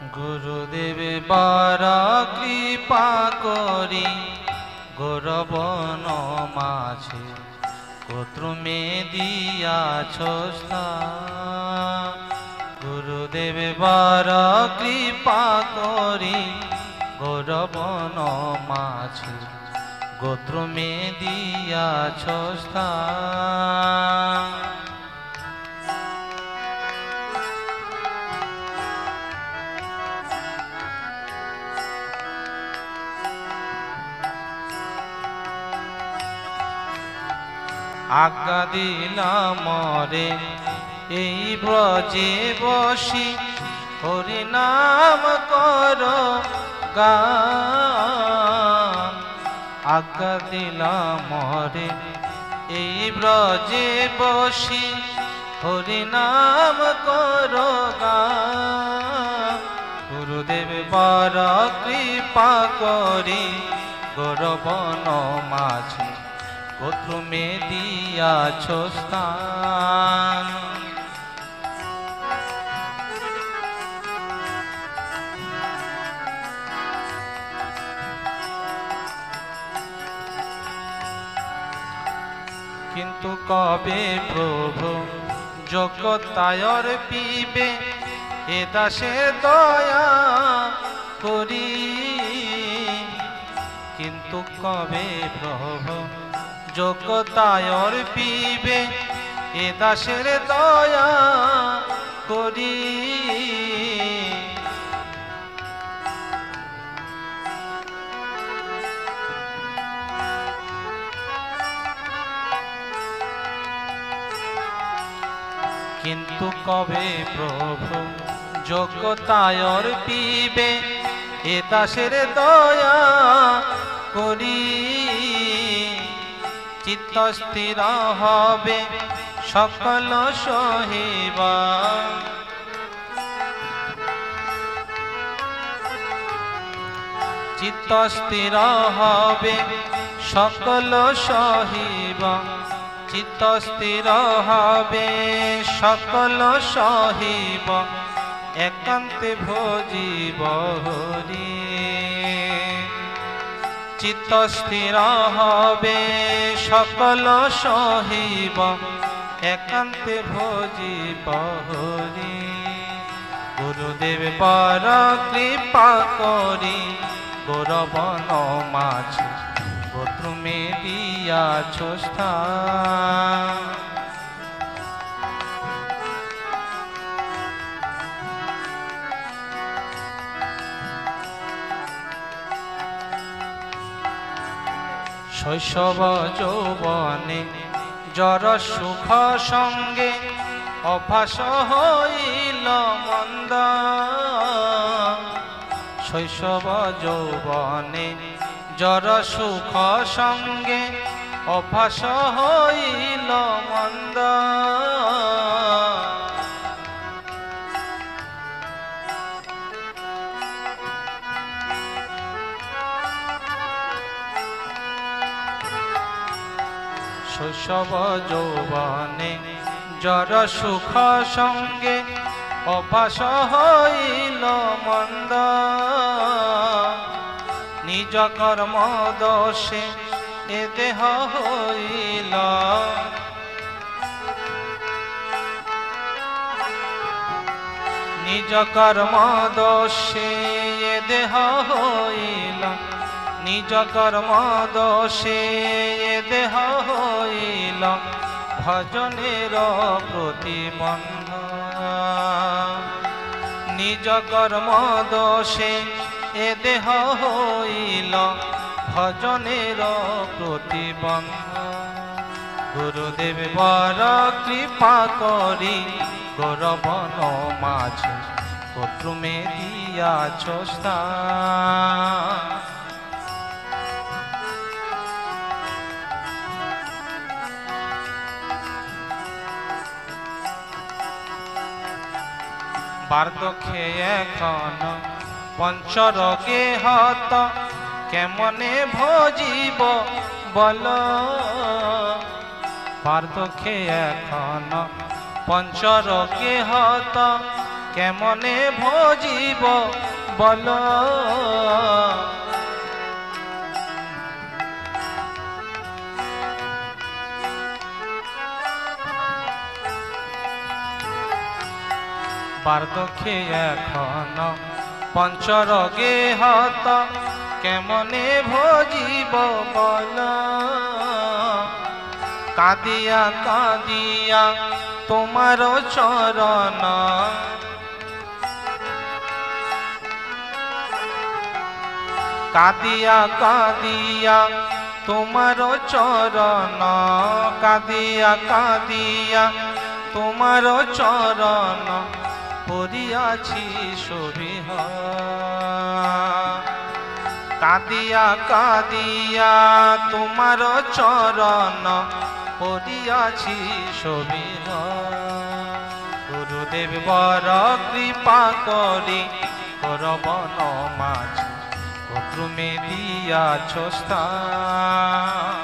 গুরুদেব বার কৃপা করি গৌরবন মাঝে কত্রমে দিয়াছ স্থান। গুরুদেব বার কৃপা করি গৌরবন মাঝে গোত্রমে দিয়াছ স্থান। আজ্ঞা দিলাম মরে এই ব্রজে বসি হরিনাম কর গান। আজ্ঞা দিলাম মরে এই ব্রজে বসি হরিনাম কর গান। গুরুদেব বার কৃপা করি গৌরবন মাঝে গোত্রমে দিয়াছ স্থান। কিন্তু কবে প্রভু জগতায়র পিবে এ দাসে দয়া করি। কিন্তু কবে প্রভু জগতায়র পিবে এ দাসের দয়া করি। কিন্তু কবে প্রভু জগতায়র পিবে এ দাসের দয়া করি। চিত্ত স্থির হবে সকল সহিবা। চিত্ত স্থির হবে সকল সহিবা। চিত্ত স্থির হবে সকল সহিব একান্তে ভজিব হরি। চিত্ত স্থির হবে সকল সহিব একান্তে ভজিব হরি। গুরুদেব বার কৃপা করি গৌরবন মাঝে গোত্রমে দিয়াছ স্থান। শৈশব যৌবনে জর সুখ সঙ্গে অভ্যাস হইল মন্দ। শৈশব যৌবনে জর সুখ সঙ্গে অভ্যাস হইল মন্দ। শৈশব যৌবনে জর সুখ সঙ্গে অভ্যাস হইল মন্দ। নিজ কর্ম দোষে এ দেহ হইল। নিজ কর্ম দোষে এ দেহ হইল। নিজ কর্ম দোষে এ দেহ হইল ভজনের প্রতিবন্ধ। নিজ কর্ম দোষে এ দেহ হইল ভজনের প্রতিবন্ধ। গুরুদেব বার কৃপা করি গৌরবন মাঝে গোত্রমে দিয়াছ স্থান। বার্ধক্যে এখন পঞ্চরোগে হত কেমনে ভজিব বল। বার্ধক্যে এখন পঞ্চরোগে হত কেমনে ভজিব বল। বার্ধক্যে এখন পঞ্চরগে হত কেমনে ভজিব বল। কাঁদিয়া কাঁদিয়া তোমার চরণ, কাঁদিয়া কাঁদিয়া তোমার চরণ, কাঁদিয়া কাঁদিয়া তোমার চরণ পড়িয়াছি সবিহ। কাঁদিয়া কাঁদিয়া তোমার চরণ পড়িয়াছি সবিহ। গুরুদেব বর কৃপা করি করবন মাঝি তুমি দিয়াছ স্থান।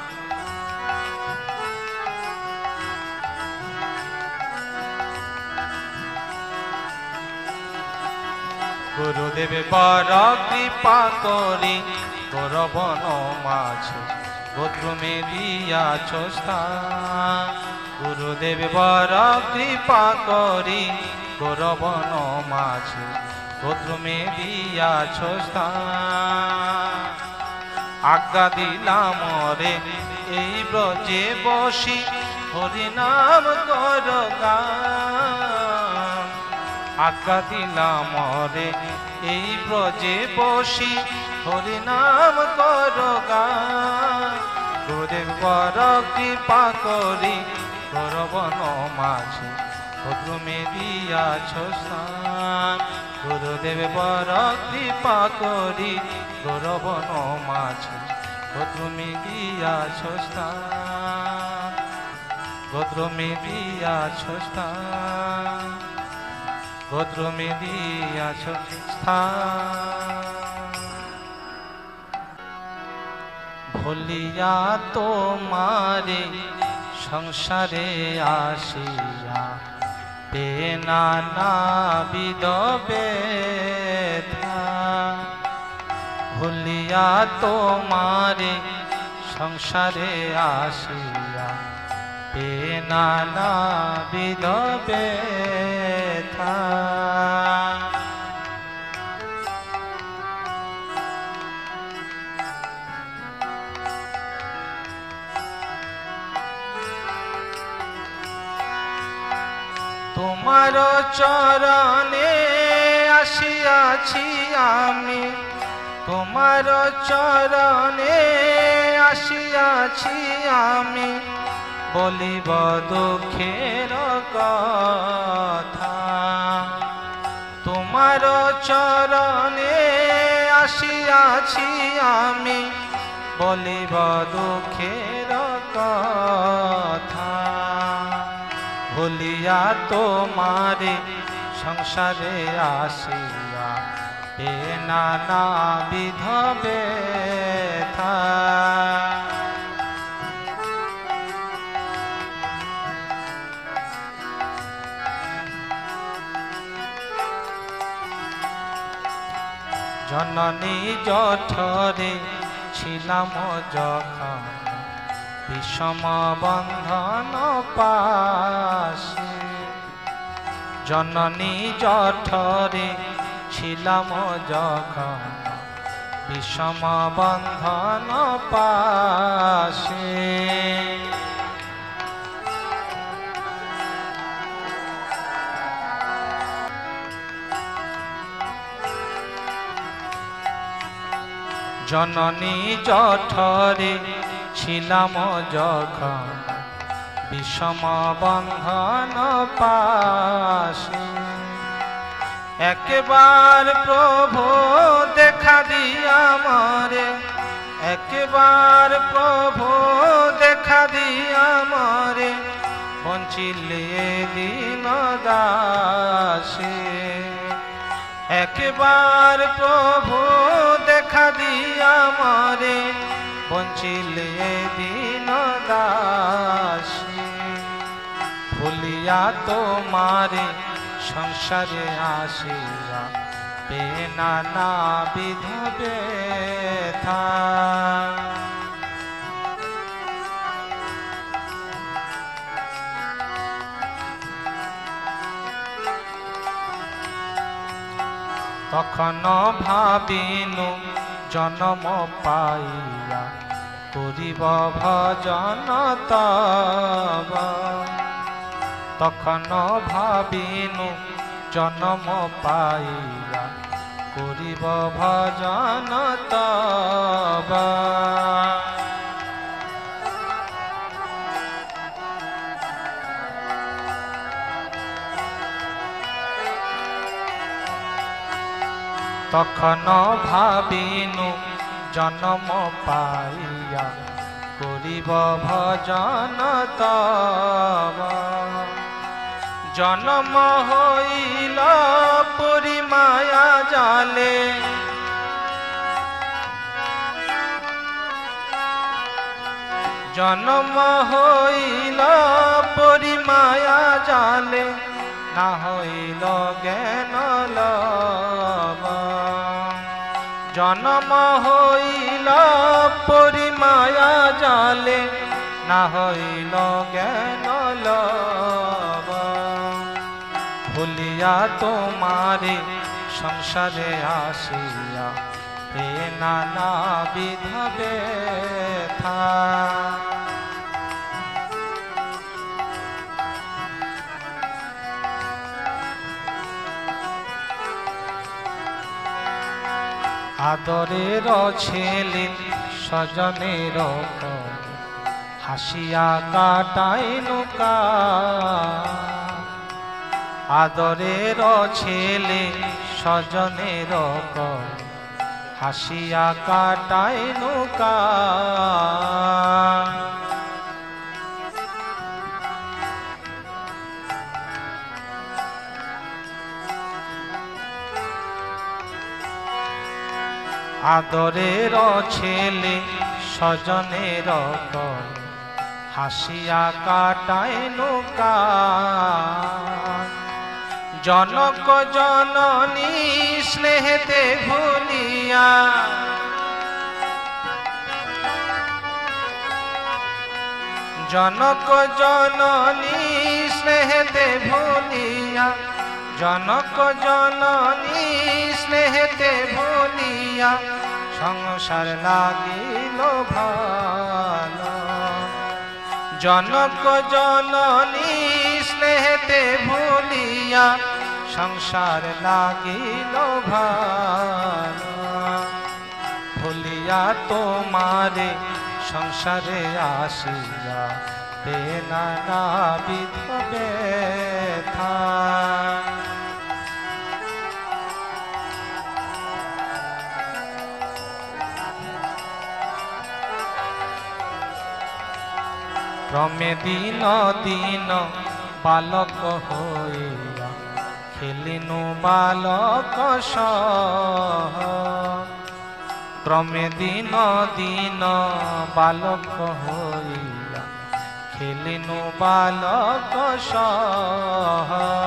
গুরুদেব বর কৃপা করি করবন মাঝি গোত্রমে দিয়াছ স্থান। গুরুদেব বর কৃপা করি করবন মাঝি গোত্রমে দিয়াছ স্থান। আজ্ঞা দিলাম রে এই ব্রজে বসি হরিনাম কর গান। আজ্ঞা দিলাম রে এই ব্রজে বসি হরিনাম কর গান। গুরুদেব বর কৃপা করি করবন মাঝি গোত্রমে দিয়াছ স্থান। গুরুদেব বর কৃপা করি করবন মাঝি গোত্রমে দিয়াছ স্থান। গোত্রমে দিয়াছ স্থান, গোত্রমে দিয়াছ স্থান। ভুলিয়া তোমারে সংসারে আসিয়া পেনা নাবিদ ব্যথা। ভুলিয়া তোমারে সংসারে আসিয়া পেনা নাবিদ ব্যথা। তোমার চরণে আসিয়াছি আমি, তোমার চরণে আসিয়াছি আমি বলিব দুঃখের কথা। তোমার চরণে আসিয়াছি আমি বলিব দুঃখের কথা। ভুলিয়া তোমারে সংসারে আসিয়া এ নানা বিধ ব্যথা। জননী জঠরে ছিলাম যখন বিষম বন্ধন পাশে। জননী জঠরে ছিলাম যখন বিষম বন্ধন পাশে। জননী জঠরে ছিলাম যখন বিষম বন্ধন পাশে। একবার প্রভু দেখা দিয়া মরে, একবার প্রভু দেখা দিয়া মরে বঞ্চিলে দিন দাসে। একবার প্রভু দেখা দিয়া মরে বঞ্চিলে দিন দাসে। ভুলিয়া তোমারে সংসারে আসিয়া পে নানা বিধ ব্যথা। তখন ভাবিনু জন্ম পাইয়া করিব ভজন তব। তখন ভাবিনু জন্ম পাইয়া করিব ভজন তব। তখন ভাবিনু জন্ম পাইয়া করিব ভজন তব। জন্ম হইল পুরি মায়া জালে, জন্ম হইল পুরি মায়া জালে, না হইল জ্ঞান লব। জন্ম হইল পুরি মায়া জালে, না হইল জ্ঞান লব। ভুলিয়া তোমারে সংসারে আসিয়া পে নানা বিধ ব্যথা। আদরের ছেলে স্বজনের হাসিয়া কাটাই নৌকা। আদরের ছেলে স্বজনের হাসিয়া কাটাই নৌকা। আদরের ছেলে স্বজনের হাসিয়া কাটায় নৌকা। জনক জননী স্নেহেতে ভুলিয়া, জনক জননী স্নেহেতে ভুলিয়া, জনক জননী স্নেহেতে ভুলিয়া সংসার লাগিল ভালো। জনক জননী স্নেহেতে ভুলিয়া সংসার লাগিল ভালো। ভুলিয়া তোমারে সংসারে আসিয়া পে নানা বিধ ব্যথা। ক্রমে দিন দিন বালক হইয়া খেলিনু বালক সহ। ক্রমে দিন দিন বালক হইয়া খেলিনু বালক সহ।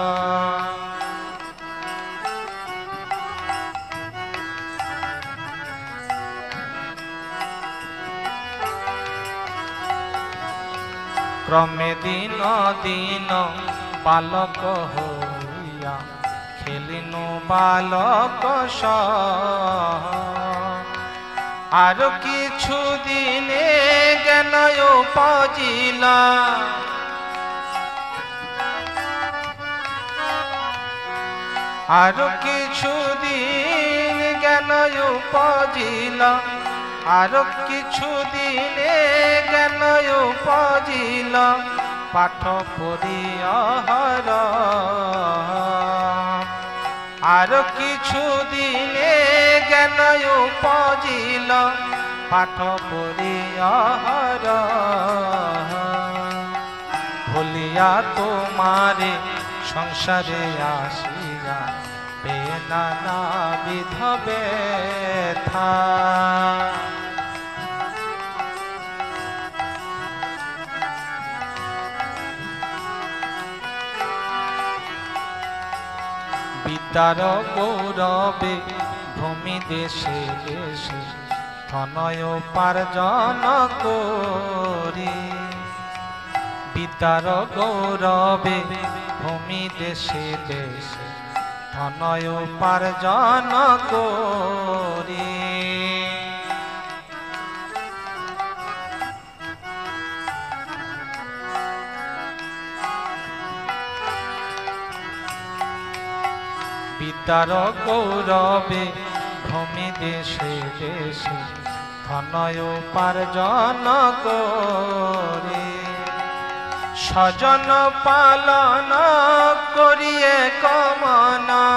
ক্রমে দিন দিন বালক হইয়া খেলিনু বালক সহ। আর কিছু দিনে জ্ঞান উপজিলা, আর কিছু দিন জ্ঞান উপজিলা, আর কিছু দিনে জ্ঞান উপজিলা পাঠ পড়িয়া হর। আর কিছু দিনে জ্ঞান উপজিলা পাঠ পড়িয়া হর। ভুলিয়া তোমারে সংসারে আসিয়া পে নানা বিধ ব্যথা। বিদ্যার গৌরবে ভূমি দেশে দেশে ধনয় উপার্জন করি। বিদ্যার গৌরবে ভূমি দেশে দেশে ধনয় উপার্জন করি। বিদ্যার গৌরবে ভূমি দেশে দেশে ধনয় উপার্জন করি। স্বজন পালন করিয়ে কমনা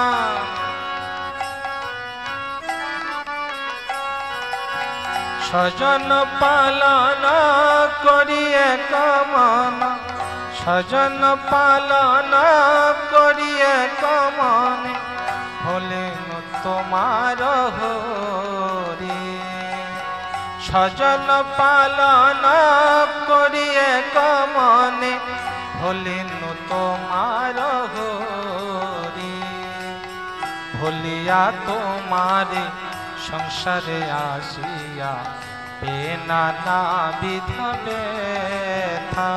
স্বজন পালন করিয়ে কমনা স্বজন পালন করিয়ে কমনে হলেন তোমার হরি। স্বজন পালন করিয়ে কমনে হলেন তোমার হরি। ভুলিয়া তোমারে সংসারে আসিয়া নানা বিধ ব্যথা।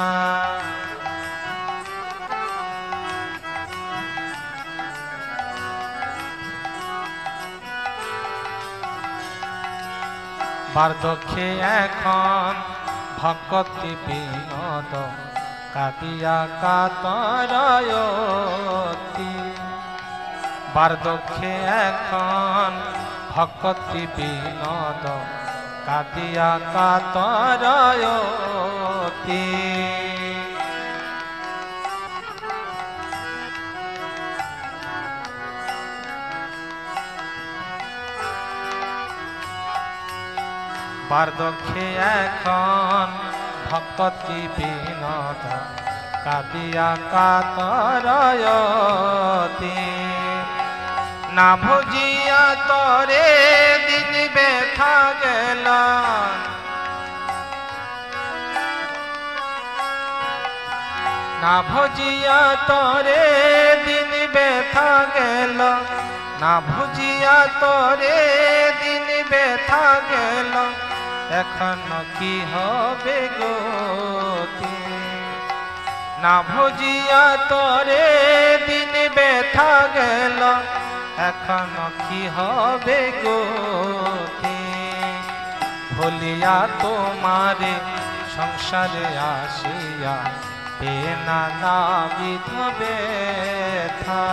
বার্ধক্যে এখন ভক্তি বিনোদ কাঁদিয়া কাতরয়তি। বার্ধক্যে এখন ভক্তি বিনোদ কাঁদিয়া কাতরয়তি। বার্ধক্যে এখন ভক্তি বিনোদ কাঁদিয়া কাতরয়তি। না ভুজিয়া তরে দিন ব্যথা গেল না ভুজিয়া তরে দিন ব্যথা গেল না ভুজিয়া তরে দিন ব্যথা গেল এখন কি হবে গতি। না ভুজিয়া তরে দিন ব্যথা গেল এখন কি হবে গতি। ভুলিয়া তোমারে সংসারে আসিয়া নানা বিধ ব্যথা।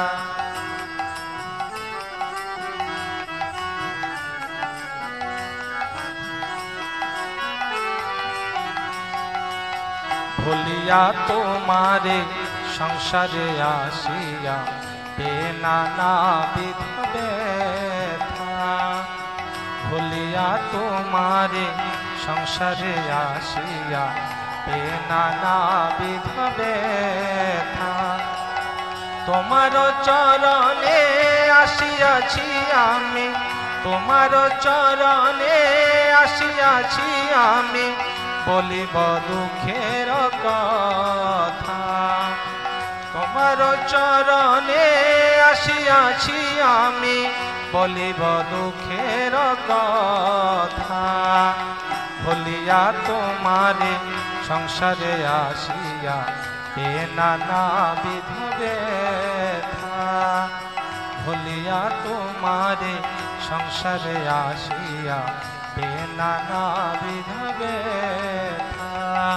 ভুলিয়া তোমারে সংসারে আসিয়া নানা বিধ ব্যথা। ভুলিয়া তোমারে সংসারে আসিয়া নানা বিধ ব্যথা। তোমার চরণে আসিয়াছি আমি তোমার চরণে আসিয়াছি আমি বলিব দুঃখের কথা। তোমার চরণে আসিয়াছি আমি বলিব দুঃখের কথা। ভুলিয়া তোমারে সংসারে আসিয়া নানা বিধ ব্যথা। ভুলিয়া তোমারে সংসারে আসিয়া নানা বিধ ব্যথা।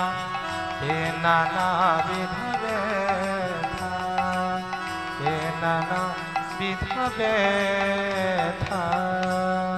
নানা বিধ ব্যথা নানা বিধ ব্যথা।